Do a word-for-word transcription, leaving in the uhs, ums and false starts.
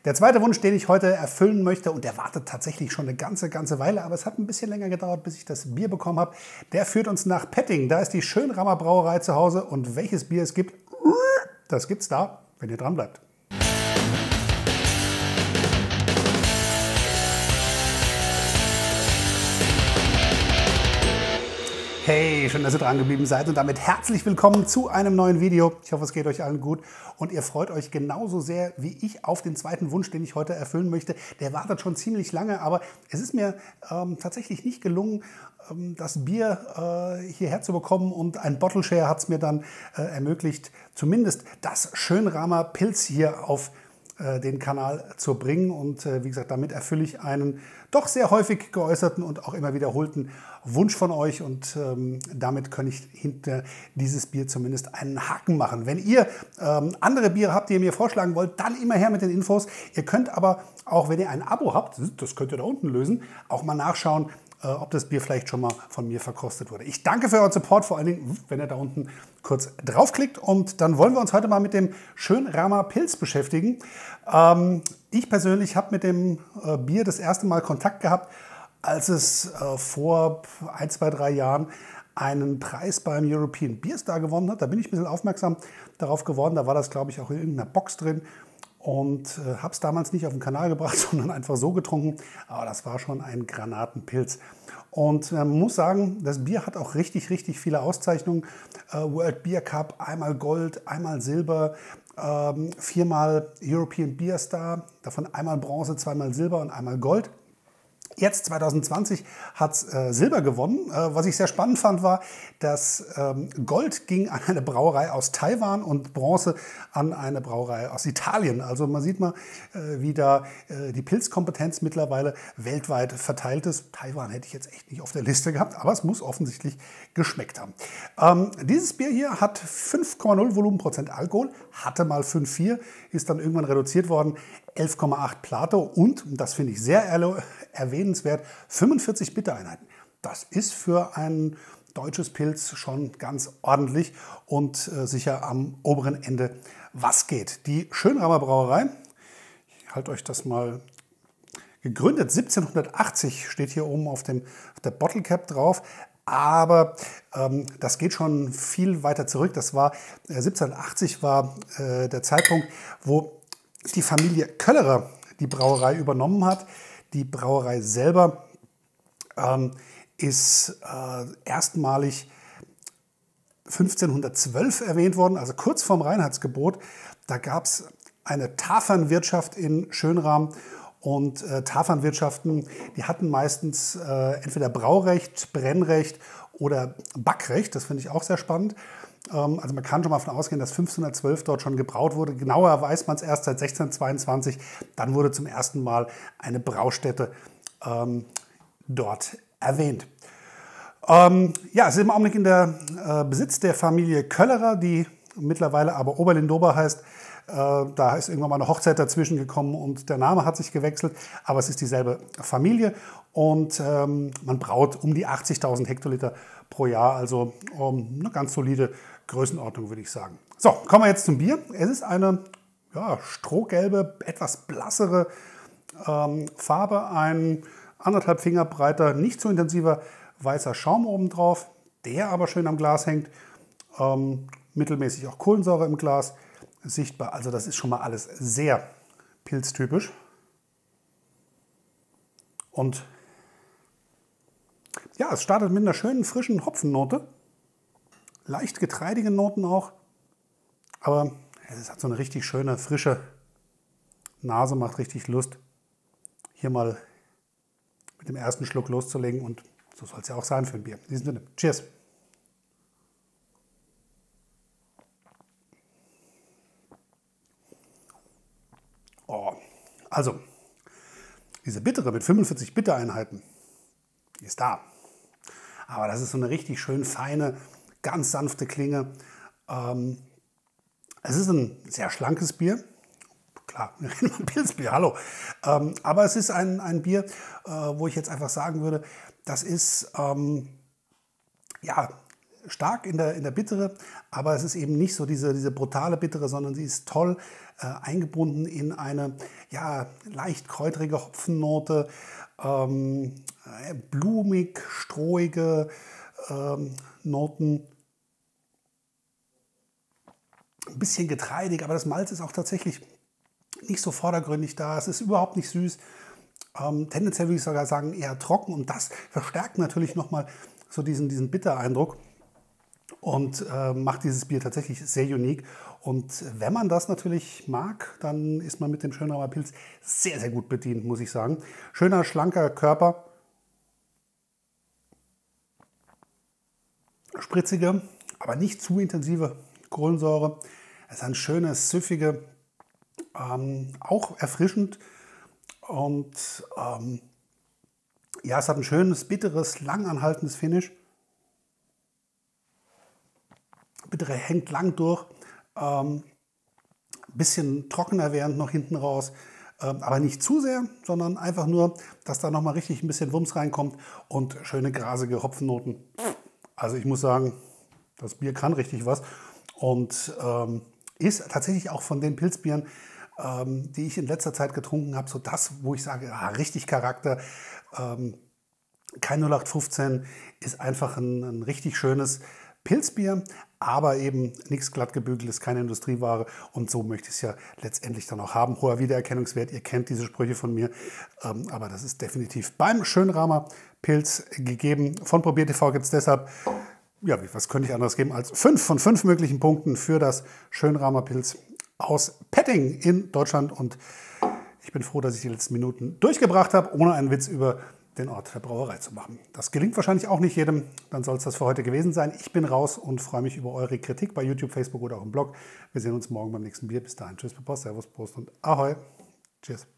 Der zweite Wunsch, den ich heute erfüllen möchte, und der wartet tatsächlich schon eine ganze, ganze Weile, aber es hat ein bisschen länger gedauert, bis ich das Bier bekommen habe, der führt uns nach Petting. Da ist die Schönrammer Brauerei zu Hause und welches Bier es gibt, das gibt's da, wenn ihr dran bleibt. Hey, schön, dass ihr dran geblieben seid und damit herzlich willkommen zu einem neuen Video. Ich hoffe, es geht euch allen gut und ihr freut euch genauso sehr wie ich auf den zweiten Wunsch, den ich heute erfüllen möchte. Der wartet schon ziemlich lange, aber es ist mir ähm, tatsächlich nicht gelungen, ähm, das Bier äh, hierher zu bekommen und ein Bottle Share hat es mir dann äh, ermöglicht, zumindest das Schönrammer Pils hier auf den Kanal zu bringen und äh, wie gesagt, damit erfülle ich einen doch sehr häufig geäußerten und auch immer wiederholten Wunsch von euch und ähm, damit kann ich hinter dieses Bier zumindest einen Haken machen. Wenn ihr ähm, andere Biere habt, die ihr mir vorschlagen wollt, dann immer her mit den Infos. Ihr könnt aber auch, wenn ihr ein Abo habt, das könnt ihr da unten lösen, auch mal nachschauen, äh, ob das Bier vielleicht schon mal von mir verkostet wurde. Ich danke für euren Support, vor allen Dingen, wenn ihr da unten kurz draufklickt und dann wollen wir uns heute mal mit dem Schönrammer Pils beschäftigen. Ähm, ich persönlich habe mit dem äh, Bier das erste Mal Kontakt gehabt, als es äh, vor ein, zwei, drei Jahren einen Preis beim European Beer Star gewonnen hat. Da bin ich ein bisschen aufmerksam darauf geworden. Da war das, glaube ich, auch in irgendeiner Box drin. Und äh, habe es damals nicht auf den Kanal gebracht, sondern einfach so getrunken. Aber das war schon ein Granatenpilz. Und man äh, muss sagen, das Bier hat auch richtig, richtig viele Auszeichnungen. Äh, World Beer Cup, einmal Gold, einmal Silber, ähm, viermal European Beer Star, davon einmal Bronze, zweimal Silber und einmal Gold. Jetzt zwanzig zwanzig hat es äh, Silber gewonnen. Äh, was ich sehr spannend fand, war, dass ähm, Gold ging an eine Brauerei aus Taiwan und Bronze an eine Brauerei aus Italien. Also man sieht mal, äh, wie da äh, die Pilzkompetenz mittlerweile weltweit verteilt ist. Taiwan hätte ich jetzt echt nicht auf der Liste gehabt, aber es muss offensichtlich geschmeckt haben. Ähm, dieses Bier hier hat fünf Komma null Volumenprozent Alkohol, hatte mal fünf Komma vier, ist dann irgendwann reduziert worden, elf Komma acht Plato und, das finde ich sehr erwähnenswert, fünfundvierzig Bittereinheiten. Das ist für ein deutsches Pilz schon ganz ordentlich und äh, sicher am oberen Ende was geht. Die Schönrammer Brauerei, ich halte euch das mal, gegründet siebzehnhundertachtzig, steht hier oben auf, dem, auf der Bottle Cap drauf. Aber ähm, das geht schon viel weiter zurück. Das war äh, siebzehnhundertachtzig war äh, der Zeitpunkt, wo die Familie Köllerer die Brauerei übernommen hat. Die Brauerei selber ähm, ist äh, erstmalig fünfzehnhundertzwölf erwähnt worden, also kurz vorm Reinheitsgebot. Da gab es eine Tafernwirtschaft in Schönram. Und äh, Tafernwirtschaften, die hatten meistens äh, entweder Braurecht, Brennrecht oder Backrecht. Das finde ich auch sehr spannend. Ähm, also man kann schon mal davon ausgehen, dass fünfzehnhundertzwölf dort schon gebraut wurde. Genauer weiß man es erst seit sechzehnhundertzweiundzwanzig. Dann wurde zum ersten Mal eine Braustätte ähm, dort erwähnt. Ähm, ja, es ist im Augenblick in der äh, Besitz der Familie Köllerer, die mittlerweile aber Oberlin-Dober heißt. Da ist irgendwann mal eine Hochzeit dazwischen gekommen und der Name hat sich gewechselt, aber es ist dieselbe Familie und ähm, man braut um die achtzigtausend Hektoliter pro Jahr, also um, eine ganz solide Größenordnung, würde ich sagen. So, kommen wir jetzt zum Bier. Es ist eine ja, strohgelbe, etwas blassere ähm, Farbe, ein anderthalb Finger breiter, nicht so intensiver weißer Schaum obendrauf, der aber schön am Glas hängt, ähm, mittelmäßig auch Kohlensäure im Glas sichtbar. Also das ist schon mal alles sehr pilztypisch. Und ja, es startet mit einer schönen frischen Hopfennote. Leicht getreidige Noten auch. Aber es hat so eine richtig schöne, frische Nase, macht richtig Lust, hier mal mit dem ersten Schluck loszulegen. Und so soll es ja auch sein für ein Bier. In diesem Sinne, cheers! Oh, also, diese bittere mit fünfundvierzig Bittereinheiten, die ist da. Aber das ist so eine richtig schön feine, ganz sanfte Klinge. Ähm, es ist ein sehr schlankes Bier. Klar, wir reden über ein Pilzbier, hallo. Ähm, aber es ist ein, ein Bier, äh, wo ich jetzt einfach sagen würde, das ist, ähm, ja, stark in der, in der Bittere, aber es ist eben nicht so diese, diese brutale Bittere, sondern sie ist toll äh, eingebunden in eine ja, leicht kräuterige Hopfennote, ähm, blumig, strohige ähm, Noten. Ein bisschen getreidig, aber das Malz ist auch tatsächlich nicht so vordergründig da. Es ist überhaupt nicht süß. Ähm, tendenziell würde ich sogar sagen eher trocken und das verstärkt natürlich nochmal so diesen, diesen Bittereindruck und äh, macht dieses Bier tatsächlich sehr unique. Und wenn man das natürlich mag, dann ist man mit dem Schönraumer Pils sehr, sehr gut bedient, muss ich sagen. Schöner, schlanker Körper, spritzige, aber nicht zu intensive Kohlensäure. Es ist ein schönes, süffige, ähm, auch erfrischend und ähm, ja, es hat ein schönes, bitteres, langanhaltendes Finish. Bittere hängt lang durch, ähm, bisschen trockener während noch hinten raus, ähm, aber nicht zu sehr, sondern einfach nur, dass da nochmal richtig ein bisschen Wumms reinkommt und schöne grasige Hopfennoten. Also ich muss sagen, das Bier kann richtig was und ähm, ist tatsächlich auch von den Pilzbieren, ähm, die ich in letzter Zeit getrunken habe, so das, wo ich sage, ah, richtig Charakter. Ähm, kein null acht fünfzehn, ist einfach ein, ein richtig schönes Pilzbier, aber eben nichts glattgebügeltes, keine Industrieware und so möchte ich es ja letztendlich dann auch haben. Hoher Wiedererkennungswert, ihr kennt diese Sprüche von mir, ähm, aber das ist definitiv beim Schönraumer Pils gegeben. Von Probier T V gibt es deshalb, ja, was könnte ich anderes geben als fünf von fünf möglichen Punkten für das Schönraumer Pils aus Petting in Deutschland und ich bin froh, dass ich die letzten Minuten durchgebracht habe, ohne einen Witz über den Ort der Brauerei zu machen. Das gelingt wahrscheinlich auch nicht jedem, dann soll es das für heute gewesen sein. Ich bin raus und freue mich über eure Kritik bei YouTube, Facebook oder auch im Blog. Wir sehen uns morgen beim nächsten Bier. Bis dahin, tschüss, Prost, Servus, Prost und Ahoi. Tschüss.